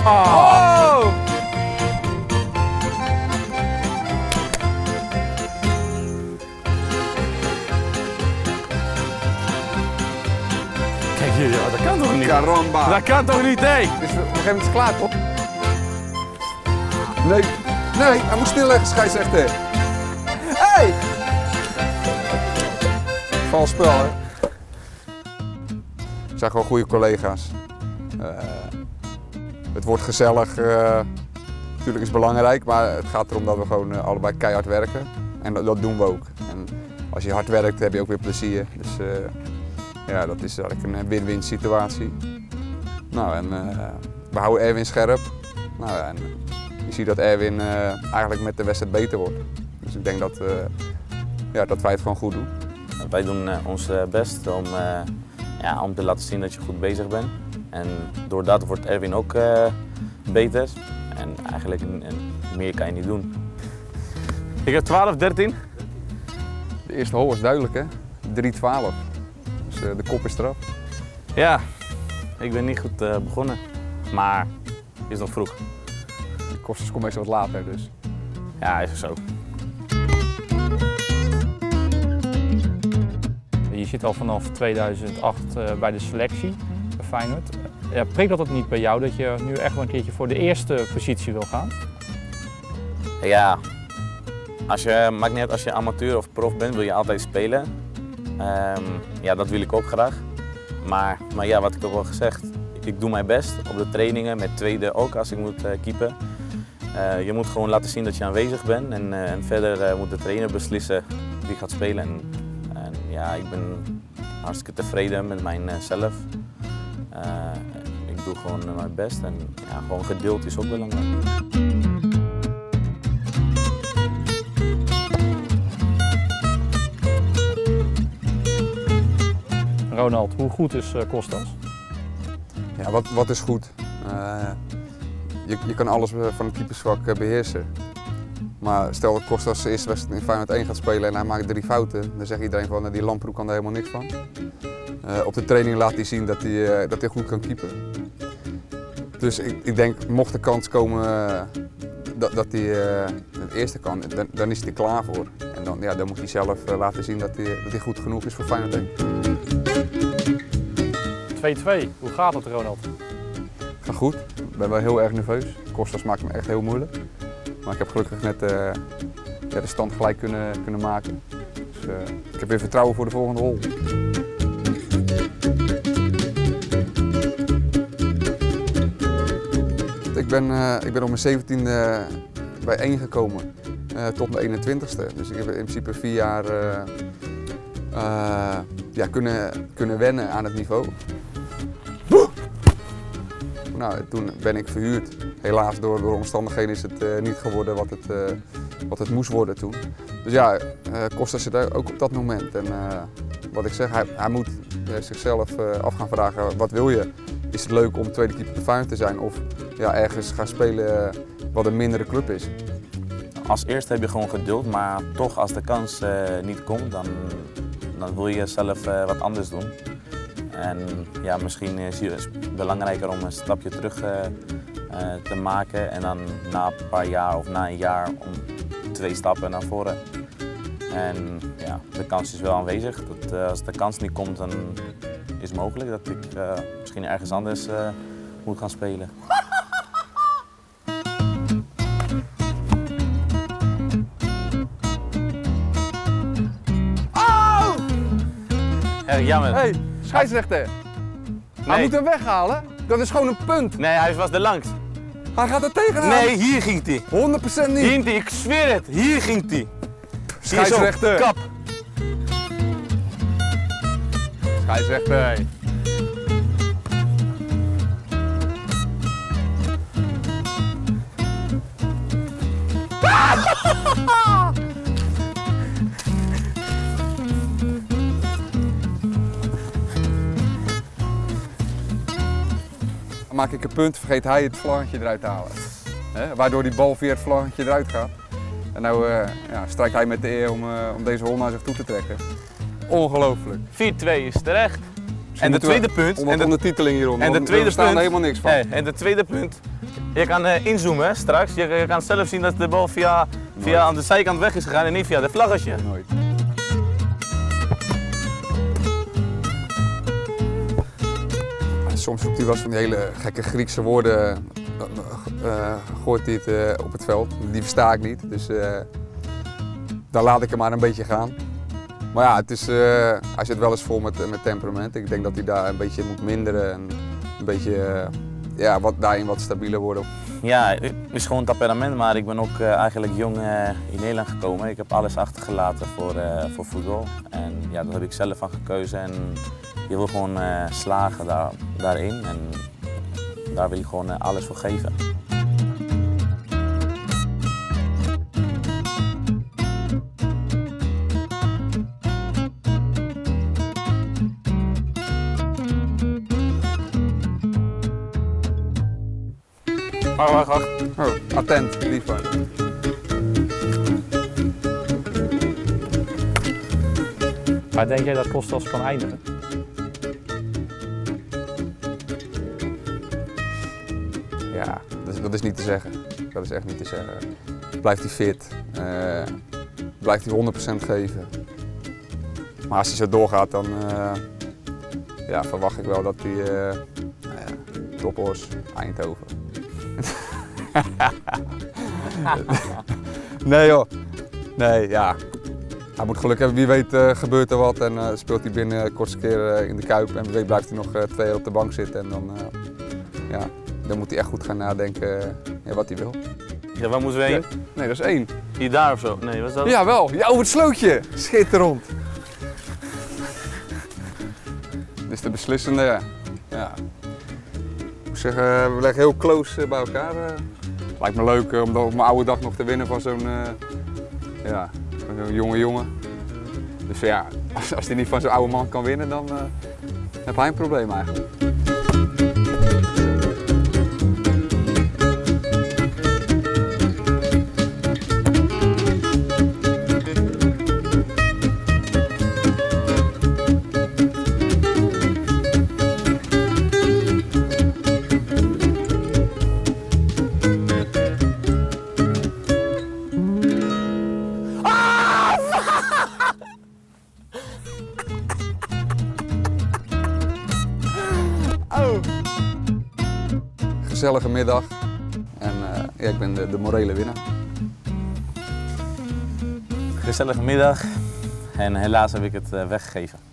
Oh! Kijk hier, joh, dat kan toch niet? Caramba. Dat kan toch niet, hé? Dus op een gegeven moment is het klaar, toch? Nee, nee, hij moet stilleggen, scheidsrechter. Hey! Vals spel, hè? We zijn gewoon goede collega's. Het wordt gezellig. Natuurlijk is het belangrijk, maar het gaat erom dat we gewoon allebei keihard werken. En dat doen we ook. En als je hard werkt, heb je ook weer plezier. Dus ja, dat is eigenlijk een win-win situatie. Nou, en we houden Erwin scherp. Nou, en je ziet dat Erwin eigenlijk met de wedstrijd beter wordt. Dus ik denk dat, ja, dat wij het gewoon goed doen. Wij doen ons best om te laten zien dat je goed bezig bent. En door dat wordt Erwin ook beter. En eigenlijk meer kan je niet doen. Ik heb 12-13. De eerste hole is duidelijk, hè? 3-12. Dus de kop is eraf. Ja, ik ben niet goed begonnen. Maar het is nog vroeg. De kosters komen meestal wat later, dus. Ja, is zo. Je zit al vanaf 2008 bij de selectie bij Feyenoord. Ja, prikt dat niet bij jou dat je nu echt wel een keertje voor de eerste positie wil gaan? Ja, maakt niet uit als je amateur of prof bent, wil je altijd spelen. Ja, dat wil ik ook graag. Maar ja, wat ik ook al gezegd, ik doe mijn best op de trainingen, met tweede ook als ik moet keepen. Je moet gewoon laten zien dat je aanwezig bent en verder moet de trainer beslissen wie gaat spelen. En ja, ik ben hartstikke tevreden met mijzelf. Ik doe gewoon mijn best en ja, gewoon geduld is ook belangrijk. Ronald, hoe goed is Kostas? Ja, wat is goed? Je kan alles van het keepersvak beheersen. Maar stel dat Kostas de eerste wedstrijd in Feyenoord 1 gaat spelen en hij maakt 3 fouten, dan zegt iedereen van die Lamproe kan er helemaal niks van. Op de training laat hij zien dat hij goed kan keepen. Dus ik denk, mocht de kans komen dat hij het eerste kan, dan is hij er klaar voor. En dan moet hij zelf laten zien dat hij goed genoeg is voor Feyenoord 1. 2-2, hoe gaat het, Ronald? Gaat goed, ik ben wel heel erg nerveus. Kostas maakt me echt heel moeilijk. Maar ik heb gelukkig net de stand gelijk kunnen maken. Dus ik heb weer vertrouwen voor de volgende hole. Ik ben op mijn 17e bij 1 gekomen tot mijn 21ste. Dus ik heb in principe 4 jaar kunnen wennen aan het niveau. Nou, toen ben ik verhuurd. Helaas door omstandigheden is het niet geworden wat het moest worden toen. Dus ja, Kostas zit ook op dat moment. En wat ik zeg, hij moet zichzelf af gaan vragen, wat wil je? Is het leuk om tweede keeper bij Feyenoord te zijn of ja, ergens gaan spelen wat een mindere club is? Als eerste heb je gewoon geduld, maar toch als de kans niet komt, dan wil je zelf wat anders doen. En ja, misschien is het belangrijker om een stapje terug te maken en dan na een paar jaar of na een jaar om 2 stappen naar voren. En ja, de kans is wel aanwezig. Als de kans niet komt, dan is het mogelijk dat ik misschien ergens anders moet gaan spelen. Oh! Erg jammer. Hey, scheidsrechter. Hij moet hem weghalen. Dat is gewoon een punt. Nee, hij was de langst. Hij gaat er tegenaan. Nee, hier ging hij. 100% niet. Hier ging hij, ik zweer het. Hier ging hij. Scheidsrechter. Kap. Scheidsrechter. Dan maak ik een punt, vergeet hij het vlaggetje eruit te halen. Waardoor die bal via het vlaggetje eruit gaat. En nou strijkt hij met de eer om deze hol naar zich toe te trekken. Ongelooflijk. 4-2 is terecht. En de tweede punt. Ondertiteling hieronder. En de tweede we staan punt. er helemaal niks van. En de tweede punt Je kan inzoomen straks. Je kan zelf zien dat de bal via aan de zijkant weg is gegaan en niet via de vlaggetje. Nooit. Soms roept hij wel eens van die hele gekke Griekse woorden, gooit hij het op het veld. Die versta ik niet, dus daar laat ik hem maar een beetje gaan. Maar ja, hij zit wel eens vol met temperament. Ik denk dat hij daar een beetje moet minderen en een beetje daarin wat stabieler worden. Ja, het is gewoon temperament, maar ik ben ook eigenlijk jong in Nederland gekomen. Ik heb alles achtergelaten voor voetbal en ja, daar heb ik zelf van gekozen. En je wil gewoon slagen daarin en daar wil je gewoon alles voor geven. Wacht. Oh, attent, lief van. Waar denk jij dat Kostas kan eindigen? Ja, dat is niet te zeggen. Dat is echt niet te zeggen. Blijft hij fit, blijft hij 100% geven. Maar als hij zo doorgaat, dan verwacht ik wel dat hij Tophorst, Eindhoven. Nee joh, nee ja. Hij moet geluk hebben, wie weet gebeurt er wat en speelt hij binnen kortste keer in de Kuip en wie weet blijft hij nog 2 jaar op de bank zitten en dan moet hij echt goed gaan nadenken wat hij wil. Ja, waar moeten we heen? Nee, dat is 1. Hier daar of zo? Nee, wat is dat? Jawel, ja, over het slootje. Schitterend. Dit is de beslissende, ja. Ik moet zeggen, we leggen heel close bij elkaar. Lijkt me leuk om op mijn oude dag nog te winnen van zo'n jonge jongen. Dus ja, als hij niet van zo'n oude man kan winnen, dan heb hij een probleem eigenlijk. Gezellige middag en ik ben de morele winnaar. Gezellige middag en helaas heb ik het weggegeven.